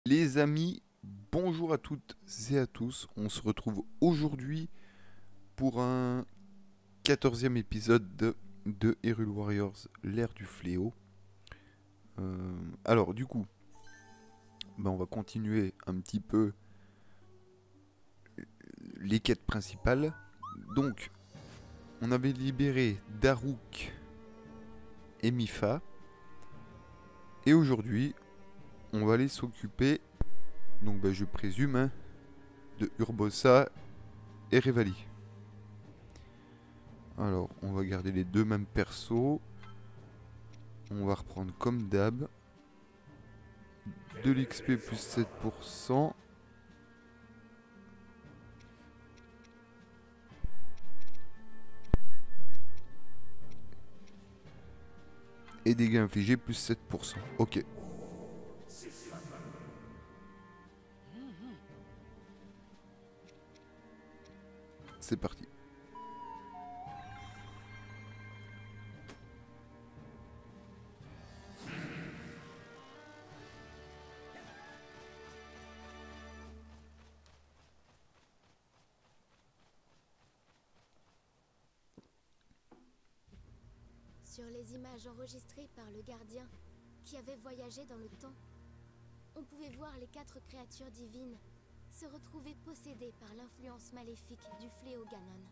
Les amis, bonjour à toutes et à tous. On se retrouve aujourd'hui pour un 14e épisode de Hyrule Warriors, l'ère du fléau. Alors du coup, on va continuer un petit peu les quêtes principales. Donc, on avait libéré Daruk et Mipha. Et aujourd'hui, on va aller s'occuper, donc je présume, hein, de Urbosa et Revali. Alors, on va garder les deux mêmes persos. On va reprendre comme d'hab. De l'XP plus 7%. Et dégâts infligés plus 7%. Ok. C'est parti. Sur les images enregistrées par le gardien, qui avait voyagé dans le temps, on pouvait voir les 4 créatures divines se retrouver possédées par l'influence maléfique du fléau Ganon.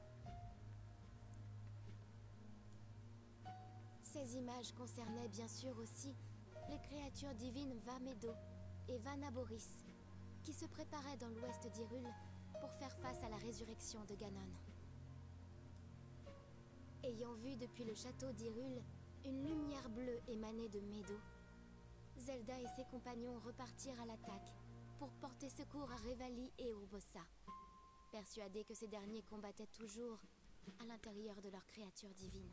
Ces images concernaient bien sûr aussi les créatures divines Vamedo et Vanaboris, qui se préparaient dans l'ouest d'Hyrule pour faire face à la résurrection de Ganon. Ayant vu depuis le château d'Hyrule une lumière bleue émaner de Medo, Zelda et ses compagnons repartirent à l'attaque pour porter secours à Revali et Urbosa, persuadés que ces derniers combattaient toujours à l'intérieur de leur créature divine.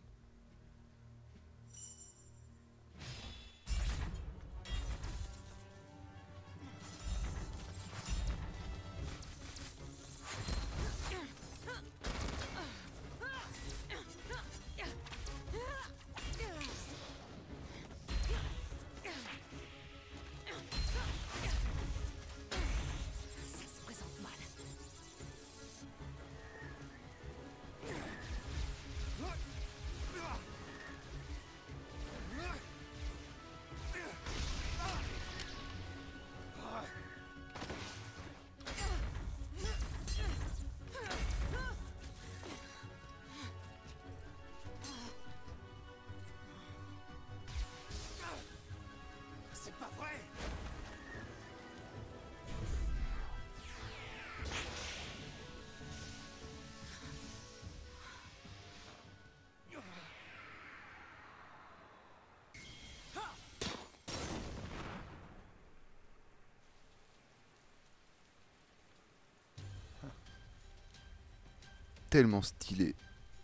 C'est pas vrai! Tellement stylé.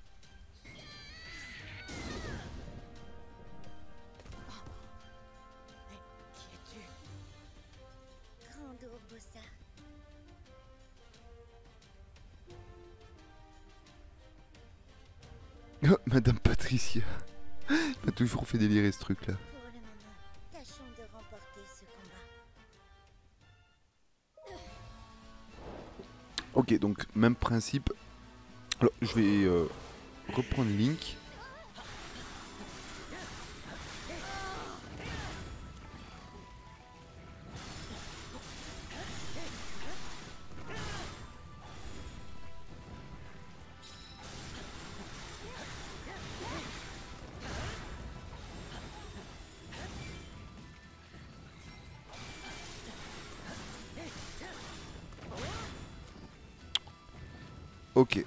Qui es-tu? Grande Urbosa. Oh, Madame Patricia. Il m'a toujours fait délirer ce truc là. Pour le moment, tâchons de remporter ce combat. Ok, donc même principe. Alors, je vais reprendre Link. Ok.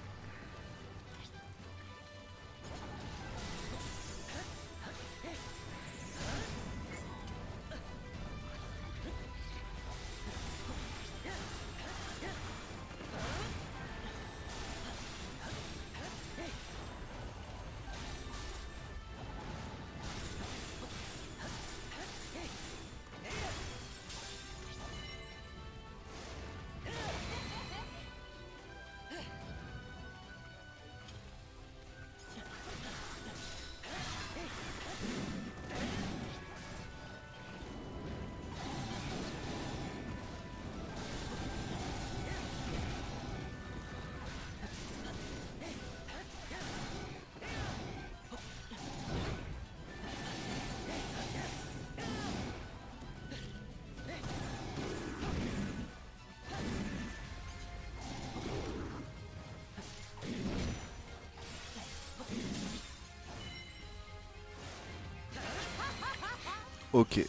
Ok.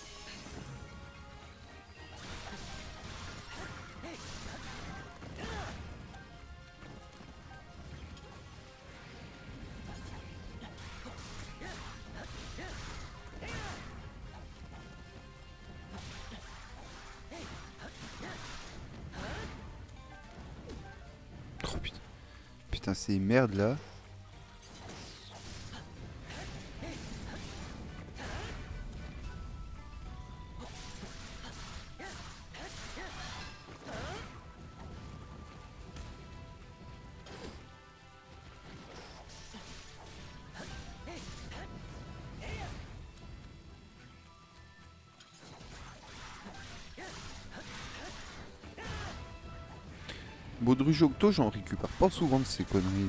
Oh putain. Putain, ces merdes là. Baudruche Octo, j'en récupère pas souvent de ces conneries.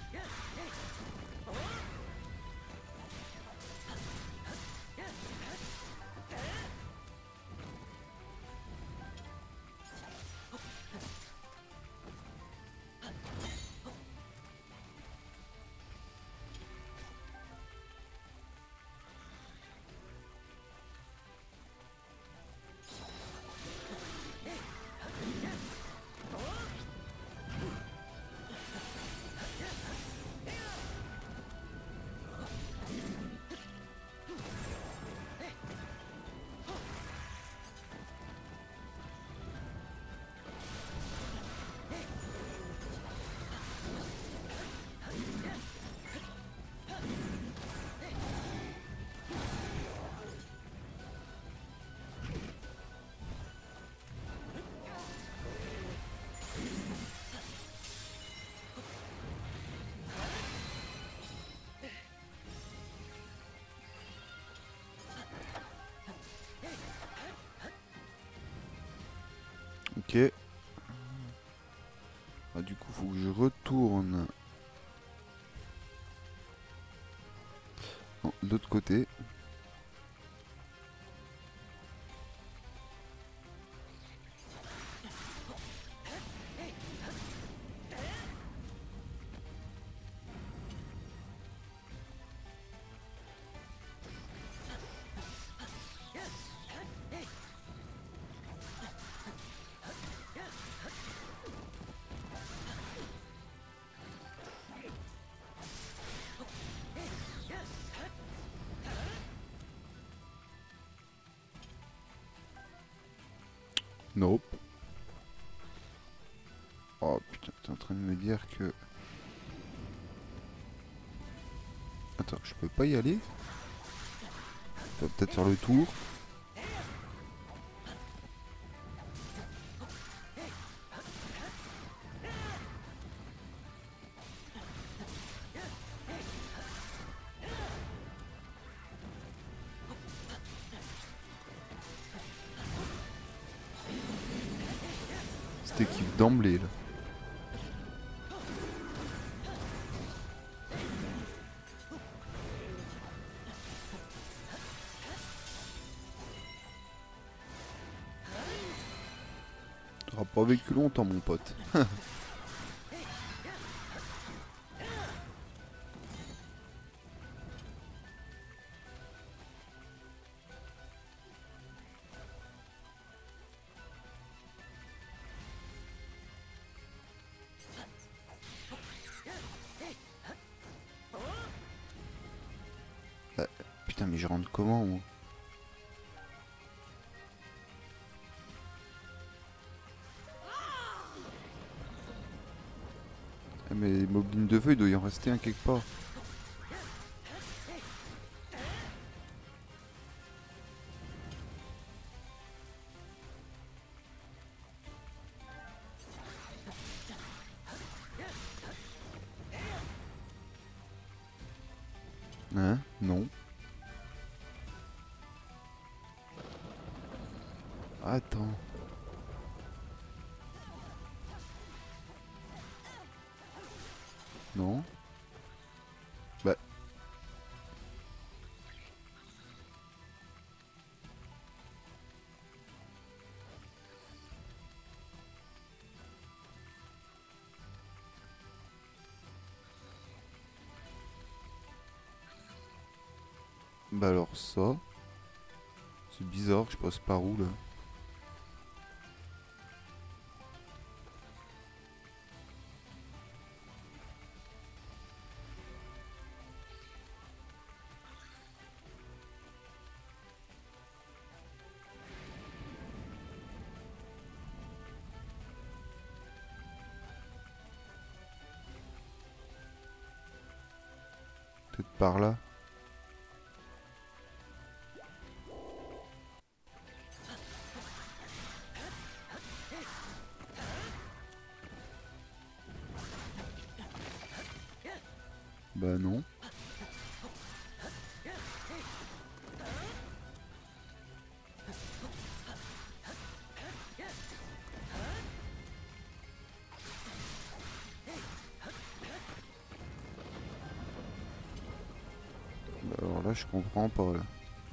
Ok. Ah, du coup, faut que je retourne. Non, de l'autre côté. Nope. Oh putain, t'es en train de me dire que... Attends, je peux pas y aller? Je peux peut-être faire le tour. Cette équipe d'emblée là. T'auras pas vécu longtemps mon pote. Putain mais je rentre comment moi? Ah, mais les moblins de feu il doit y en rester un quelque part. Hein? Non. Attends. Non. Bah. Bah alors ça. C'est bizarre, je passe par où là? Peut-être par là. Bah non. Bah alors là je comprends pas là.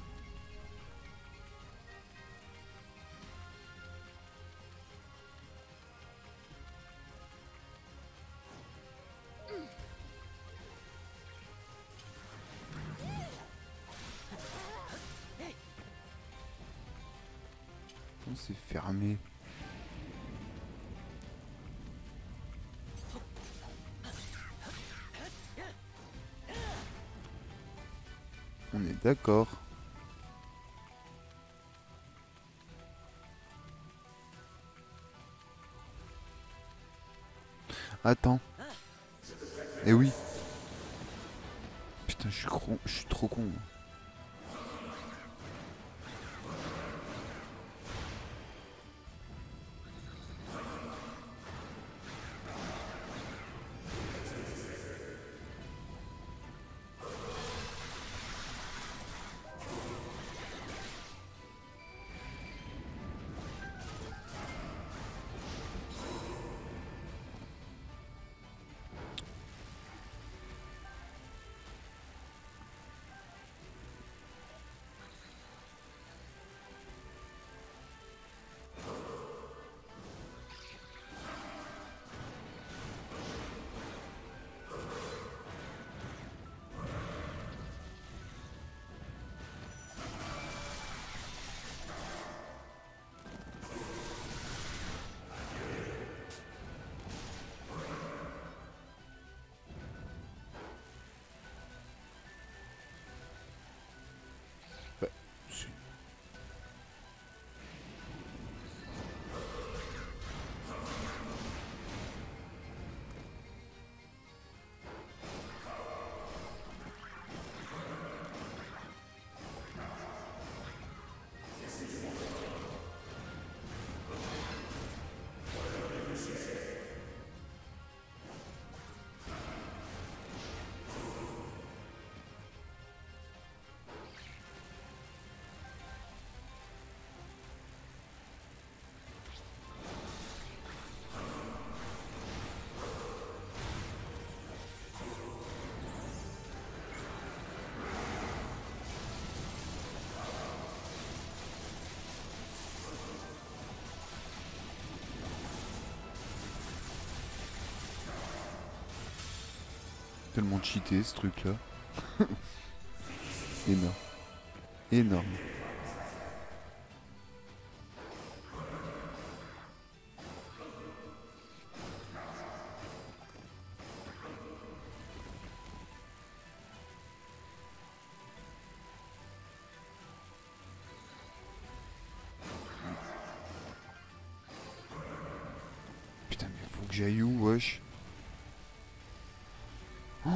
Oh, c'est fermé. On est d'accord. Attends. Eh oui. Putain, je suis trop con. Bah, c'est- tellement cheaté ce truc là. Énorme. Énorme. Putain mais faut que j'aille où wesh? Oh,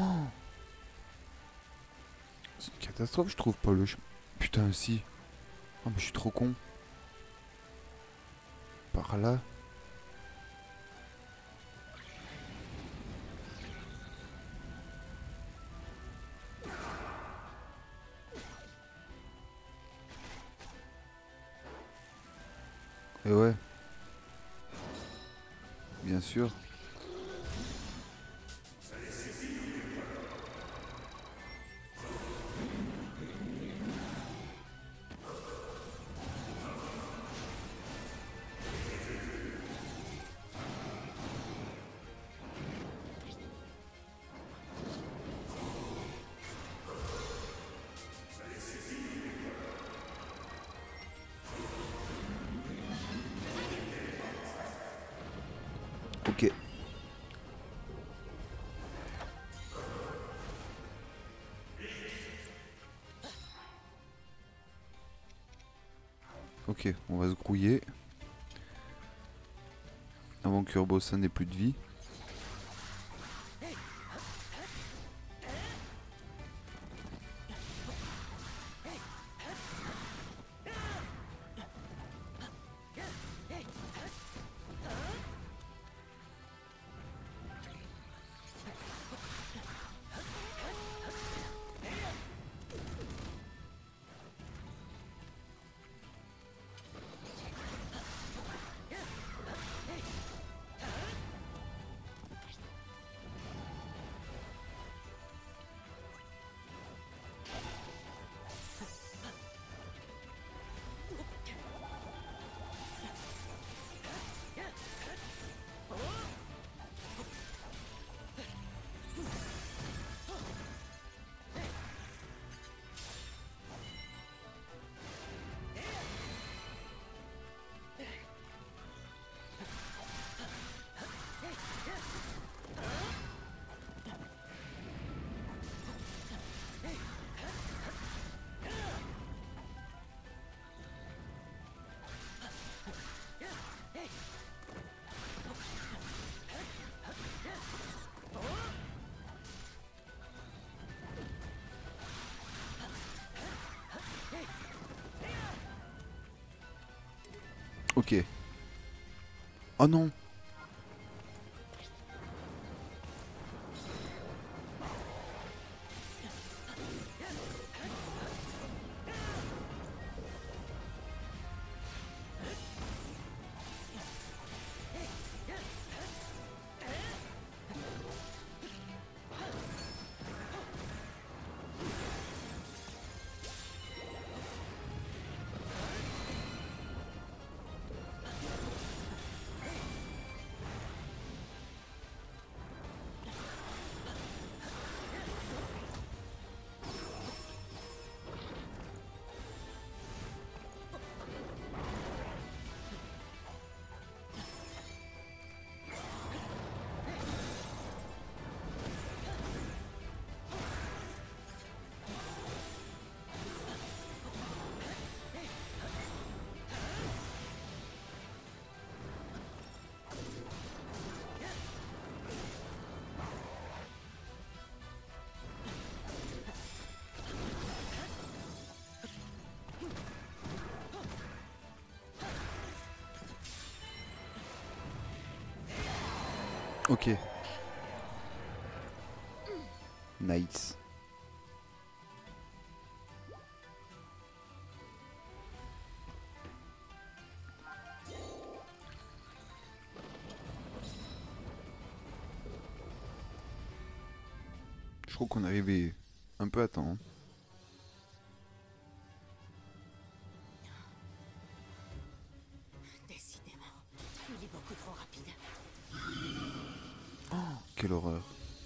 c'est une catastrophe je trouve pas le chemin. Putain si. Ah mais je suis trop con. Par là. Et ouais. Bien sûr. Ok, on va se grouiller. Avant qu'Urbosa n'ait plus de vie. Ok. Oh non. Ok. Nice. Je crois qu'on est arrivé un peu à temps. Hein. Décidément, il est beaucoup trop rapide. Quelle horreur.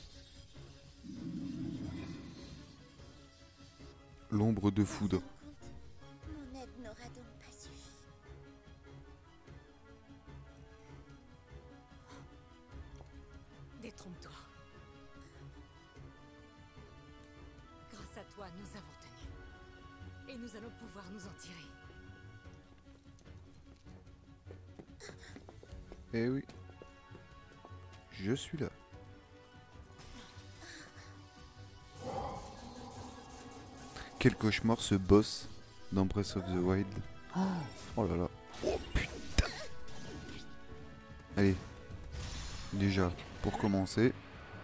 L'ombre de foudre. Mon aide n'aura donc pas suffi. Détrompe-toi. Grâce à toi, nous avons tenu. Et nous allons pouvoir nous en tirer. Eh oui. Je suis là. Quel cauchemar ce boss dans Breath of the Wild. Oh là là. Oh putain. Allez. Déjà, pour commencer.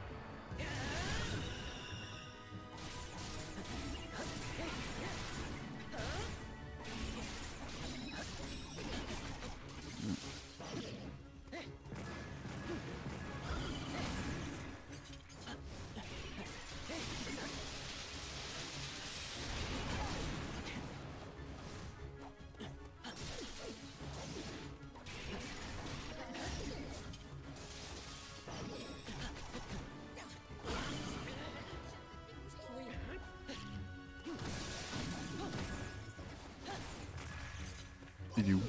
Il est où?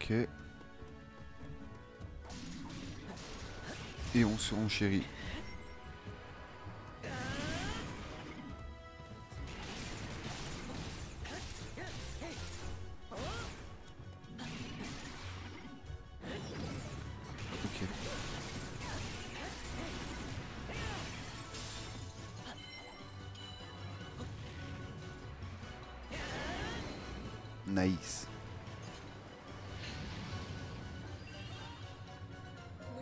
Ok. Et on se renchérit. Ok. Nice. Oui.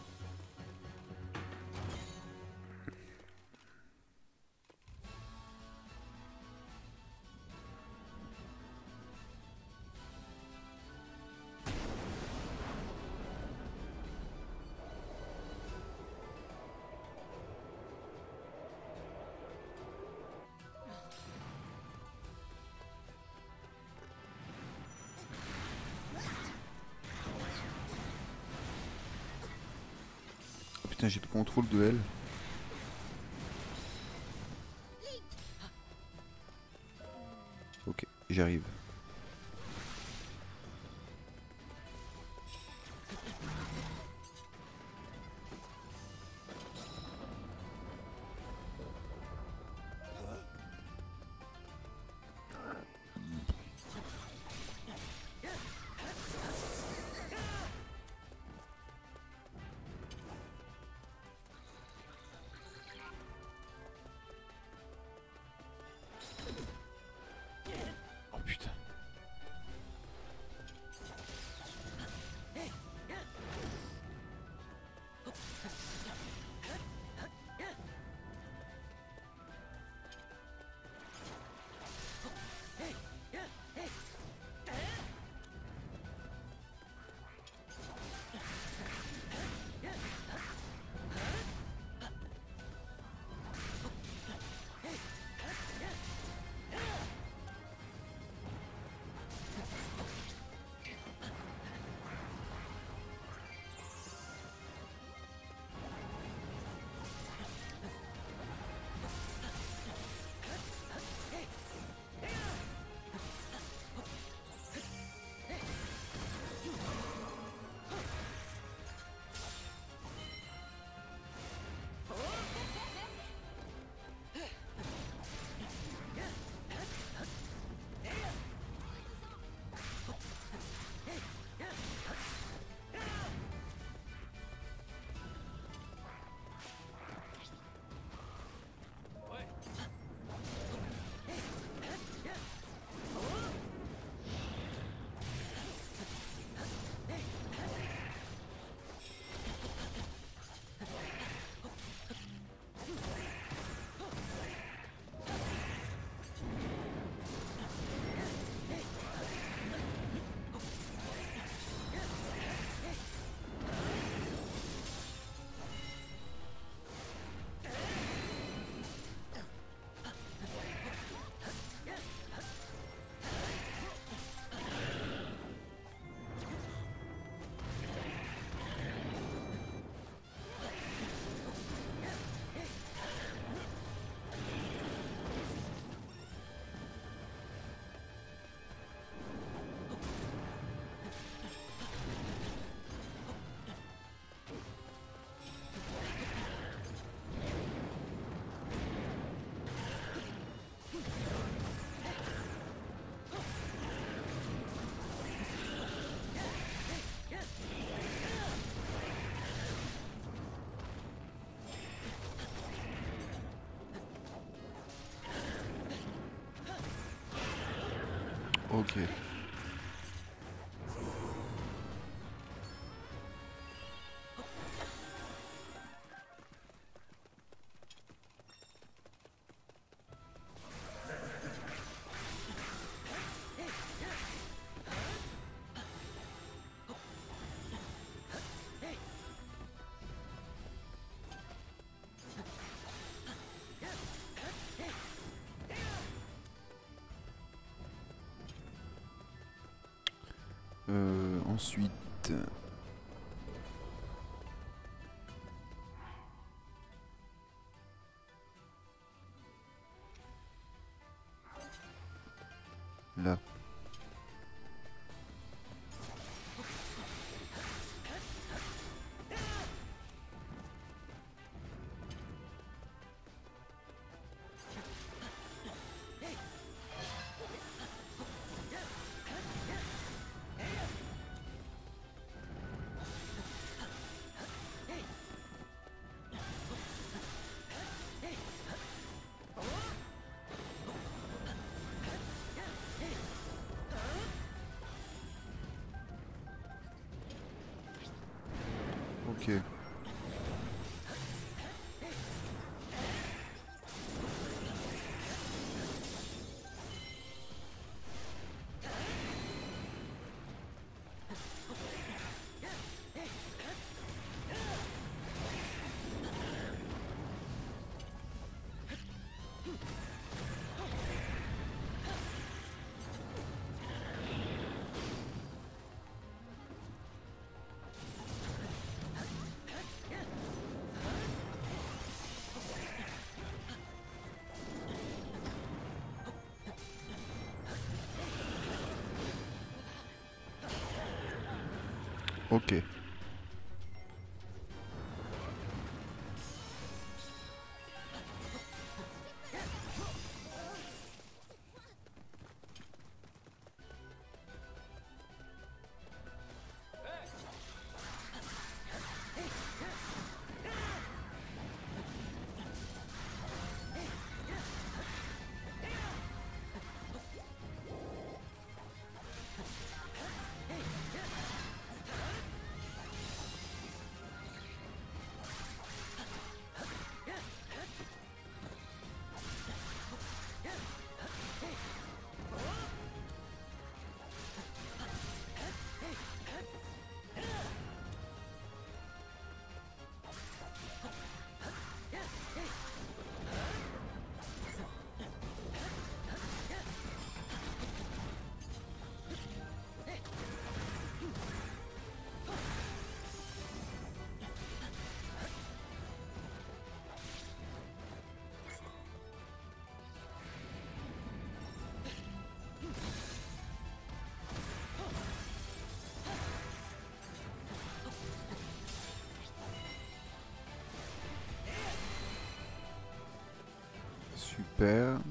Oh, putain, j'ai le contrôle de elle. Ok, j'arrive. Oh putain. Ok. Ensuite... Là. Ok. Ok. Super.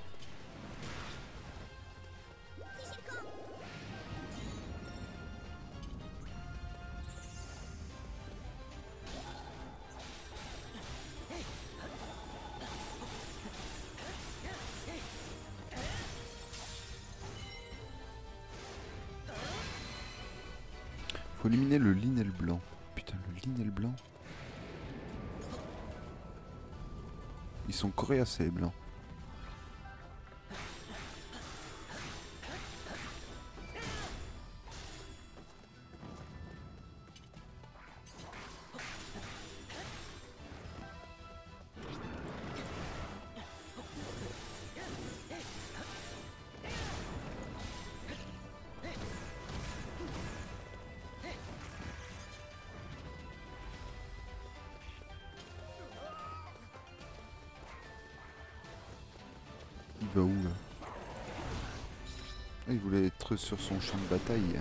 Faut éliminer le linel blanc. Putain, le linel blanc. Ils sont coriaces les blancs. Il va où là? Ah, il voulait être sur son champ de bataille.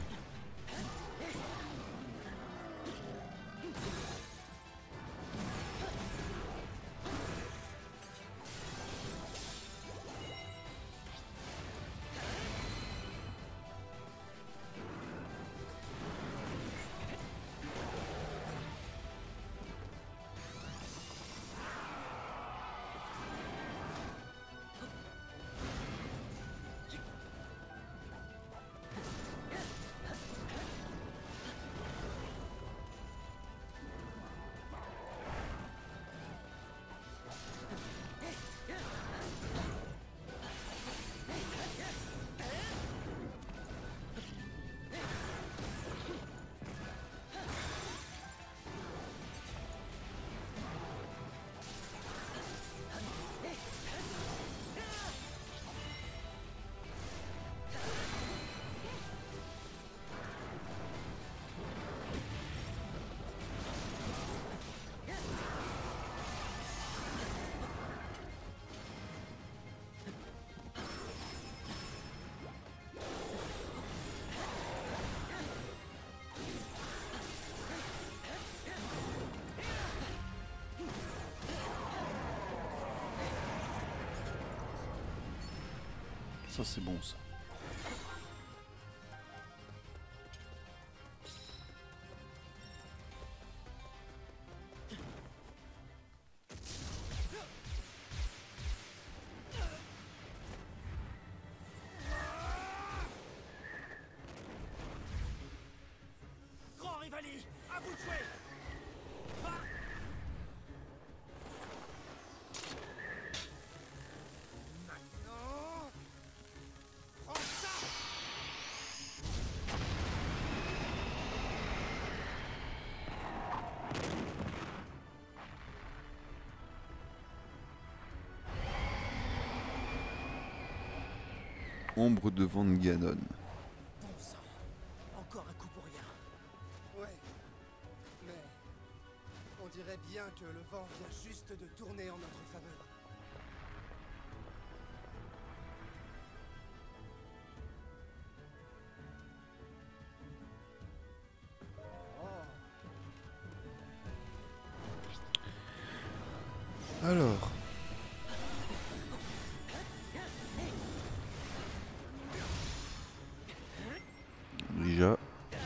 Ça c'est bon ça. Grand Rivali, à vous de jouer! Ombre de Van Ganon. Bon sang, encore un coup pour rien. Ouais, mais on dirait bien que le vent vient juste de tourner en notre faveur. Alors. Déjà.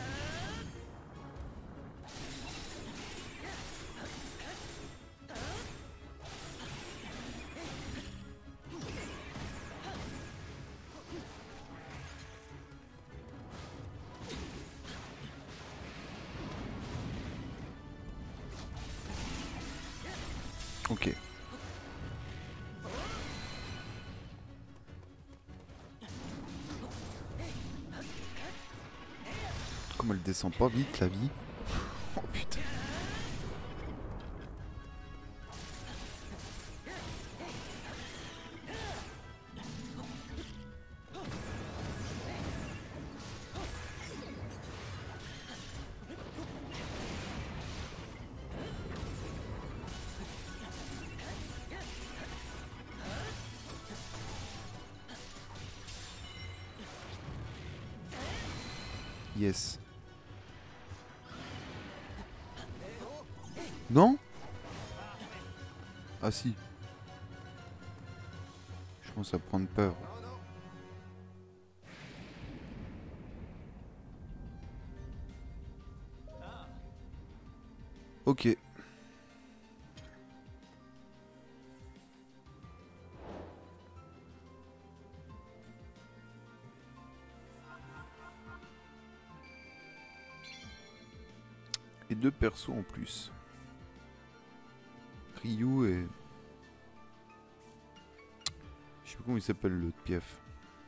Ok. Comme elle descend pas vite la vie. Oh putain. Yes. Non? Ah si. Je commence à prendre peur. Non, non, Ok. Et 2 persos en plus. Ryu et... Je sais pas comment il s'appelle l'autre piaf.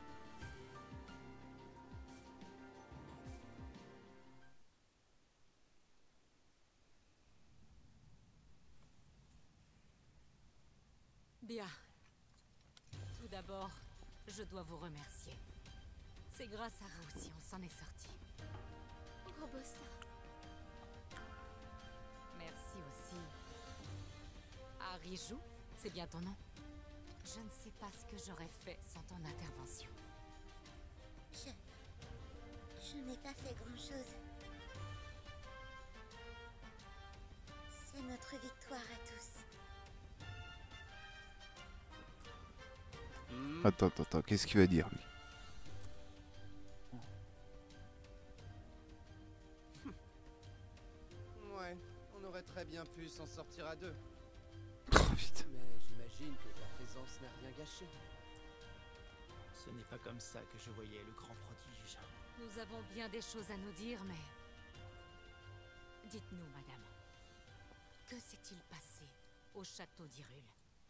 Bien. Tout d'abord, je dois vous remercier. C'est grâce à vous si on s'en est sorti. Urbosa, Merci aussi. À Riju, c'est bien ton nom. Je ne sais pas ce que j'aurais fait sans ton intervention. Je n'ai pas fait grand-chose. C'est notre victoire à tous. Attends, qu'est-ce qu'il va dire lui? ouais, on aurait très bien pu s'en sortir à deux. Oh putain. Mais j'imagine que ta présence n'a rien gâché. Ce n'est pas comme ça que je voyais le grand prodige. Nous avons bien des choses à nous dire, mais... Dites-nous, madame. Que s'est-il passé au château d'Hyrule?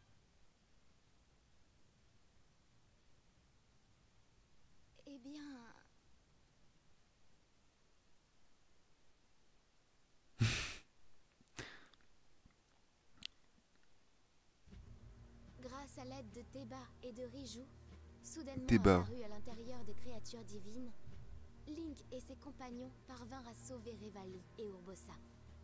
eh bien... Grâce à l'aide de Teba et de Riju, soudainement Teba. apparus à l'intérieur des créatures divines, Link et ses compagnons parvinrent à sauver Revali et Urbosa.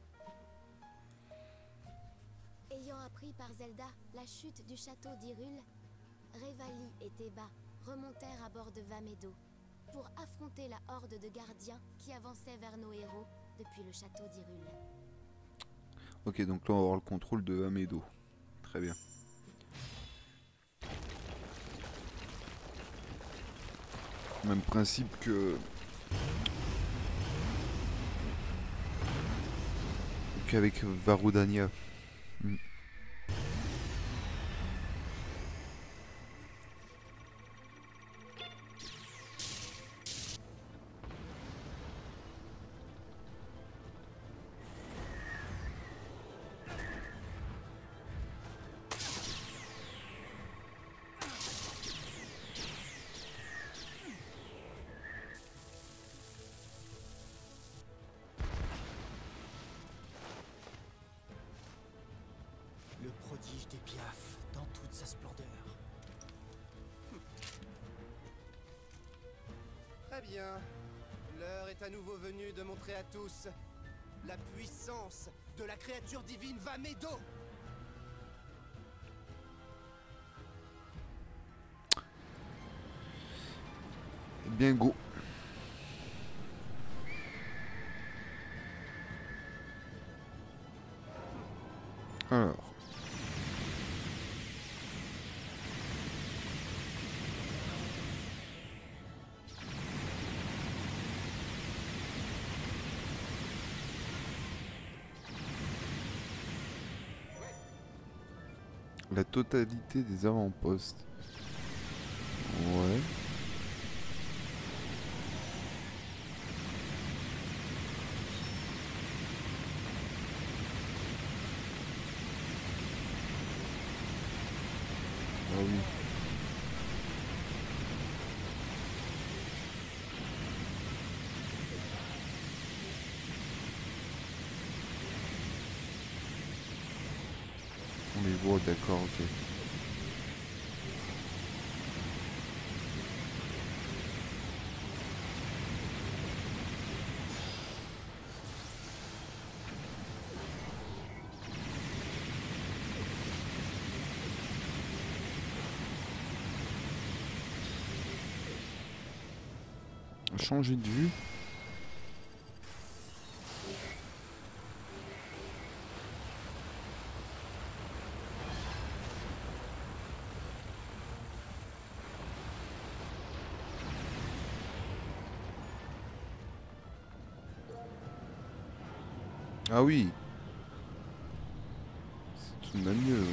Ayant appris par Zelda la chute du château d'Hyrule, Revali et Teba remontèrent à bord de Vamedo pour affronter la horde de gardiens qui avançait vers nos héros depuis le château d'Hyrule. Ok, donc là on va avoir le contrôle de Amedo. Très bien. Même principe que... qu'avec Varudania. Le prodige des Piaf dans toute sa splendeur. Très bien. L'heure est à nouveau venue de montrer à tous la puissance de la créature divine Vamedo. Eh bien, go. Alors. La totalité des avant-postes. Ouais. Ah oui. On les voit, d'accord, ok. Changer de vue. Ah oui. C'est tout de même mieux. Ouais.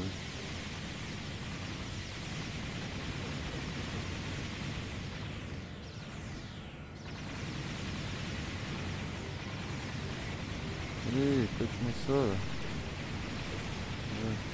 Allez, faites-moi ça là. Ouais.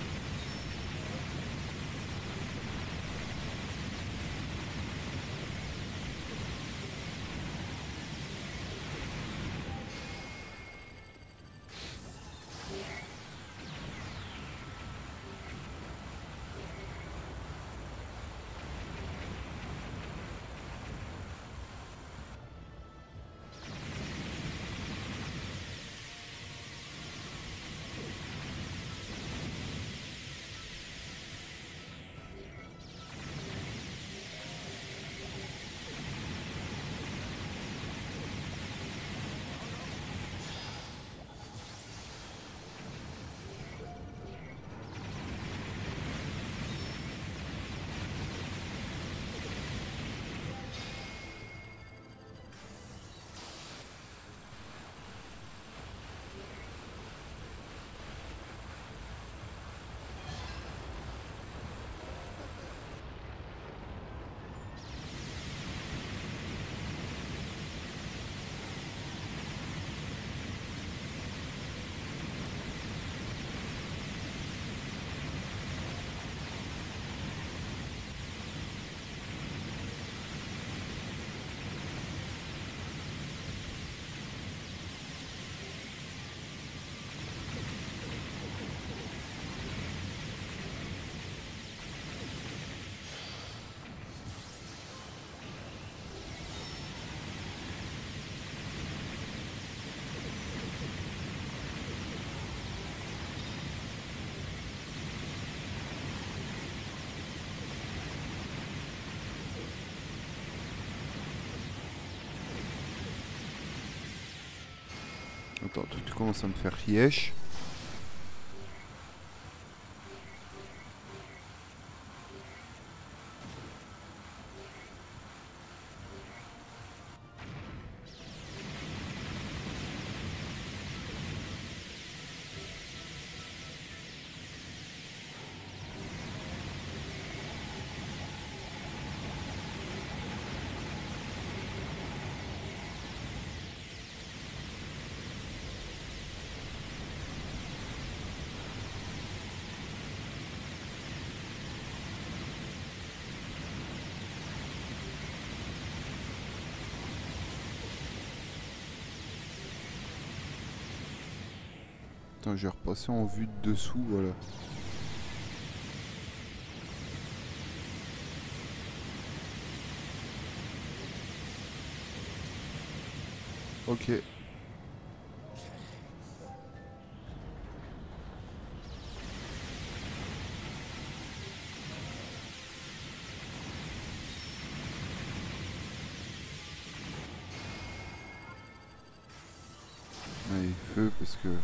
Attends, tu commences à me faire yesh. Attends, je vais repasser en vue de dessous, voilà. Ok. Allez, feu parce que...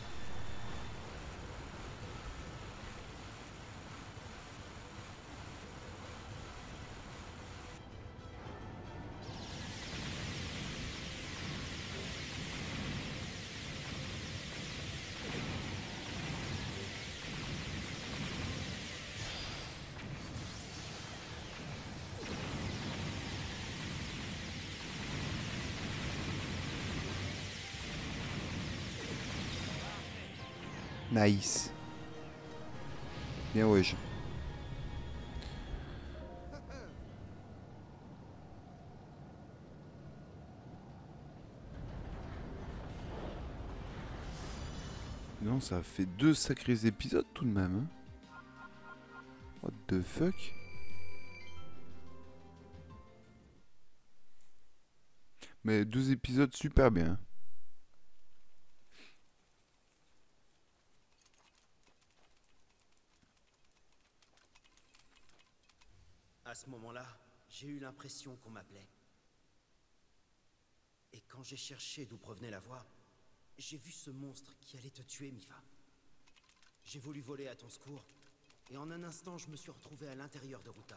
Nice. Bien wesh. Non, ça a fait 2 sacrés épisodes tout de même. Hein. What the fuck? Mais 2 épisodes super bien. À ce moment-là, j'ai eu l'impression qu'on m'appelait. Et quand j'ai cherché d'où provenait la voix, j'ai vu ce monstre qui allait te tuer, Mipha. J'ai voulu voler à ton secours, et en un instant, je me suis retrouvé à l'intérieur de Ruta.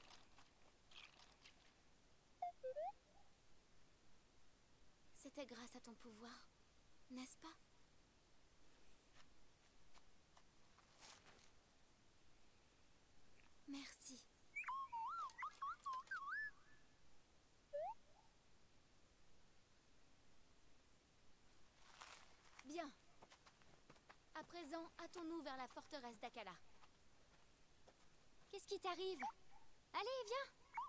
C'était grâce à ton pouvoir, n'est-ce pas? Merci. Bien. À présent, hâtons-nous vers la forteresse d'Akala. Qu'est-ce qui t'arrive? Allez, viens!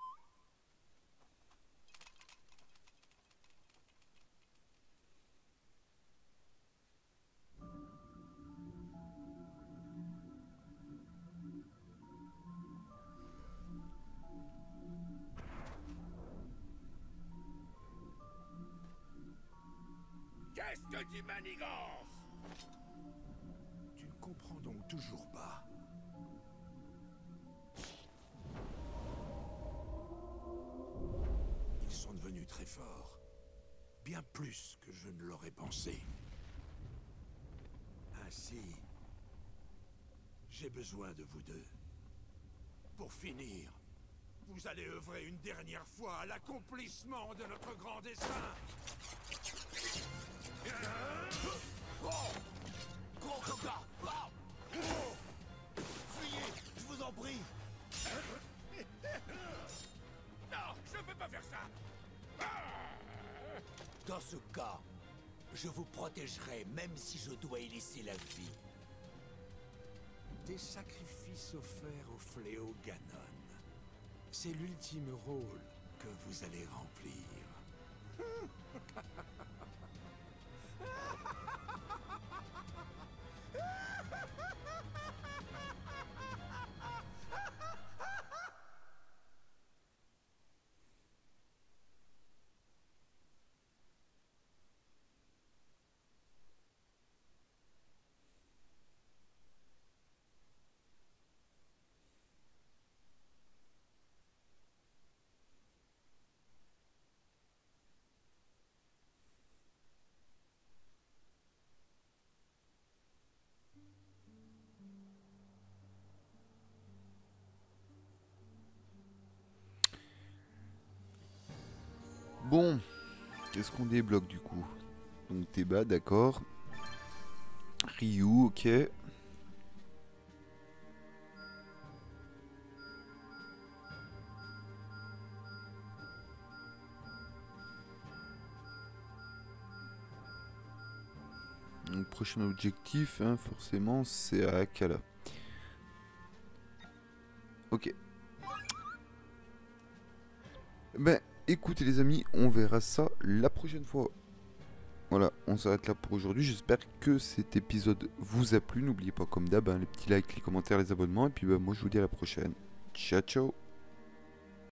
Qu'est-ce que tu manigances? Tu ne comprends donc toujours pas. Ils sont devenus très forts. Bien plus que je ne l'aurais pensé. Ainsi, j'ai besoin de vous deux. Pour finir, vous allez œuvrer une dernière fois à l'accomplissement de notre grand dessein. Gros coca! Fuyez, je vous en prie! Non, je ne peux pas faire ça! Dans ce cas, je vous protégerai même si je dois y laisser la vie. Des sacrifices offerts au fléau Ganon. C'est l'ultime rôle que vous allez remplir. Bon, qu'est-ce qu'on débloque du coup? Donc Teba, d'accord. Ryu, ok. Donc prochain objectif, hein, forcément, c'est à Akala. Ok. Ben, écoutez les amis, on verra ça la prochaine fois. Voilà, on s'arrête là pour aujourd'hui. J'espère que cet épisode vous a plu. N'oubliez pas comme d'hab, hein, les petits likes, les commentaires, les abonnements. Et puis ben, moi je vous dis à la prochaine. Ciao ciao.